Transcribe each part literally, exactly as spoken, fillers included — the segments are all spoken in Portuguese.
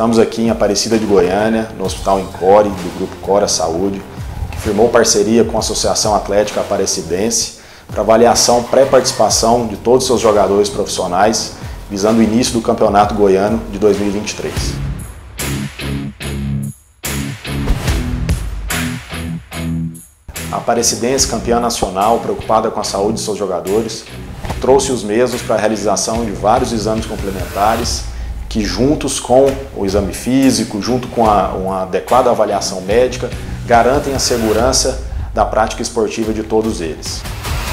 Estamos aqui em Aparecida de Goiânia, no Hospital Encore, do Grupo Cora Saúde, que firmou parceria com a Associação Atlética Aparecidense para avaliação pré-participação de todos os seus jogadores profissionais, visando o início do Campeonato Goiano de dois mil e vinte e três. A Aparecidense, campeã nacional, preocupada com a saúde de seus jogadores, trouxe os mesmos para a realização de vários exames complementares que, juntos com o exame físico, junto com a, uma adequada avaliação médica, garantem a segurança da prática esportiva de todos eles.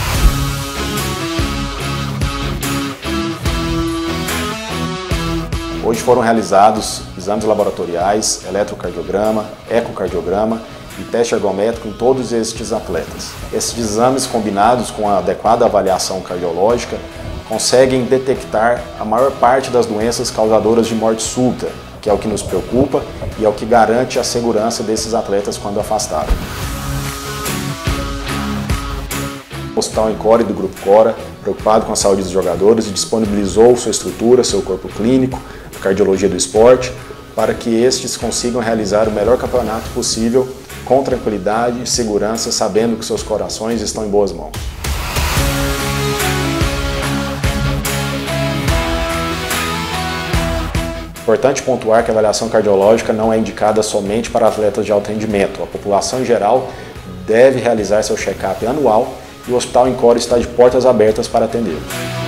Hoje foram realizados exames laboratoriais, eletrocardiograma, ecocardiograma e teste ergométrico em todos estes atletas. Esses exames, combinados com a adequada avaliação cardiológica, conseguem detectar a maior parte das doenças causadoras de morte súbita, que é o que nos preocupa e é o que garante a segurança desses atletas quando afastados. O Hospital Encore do Grupo Cora, preocupado com a saúde dos jogadores, disponibilizou sua estrutura, seu corpo clínico, a cardiologia do esporte, para que estes consigam realizar o melhor campeonato possível com tranquilidade e segurança, sabendo que seus corações estão em boas mãos. Importante pontuar que a avaliação cardiológica não é indicada somente para atletas de alto rendimento. A população em geral deve realizar seu check-up anual e o Hospital Encore está de portas abertas para atendê-los.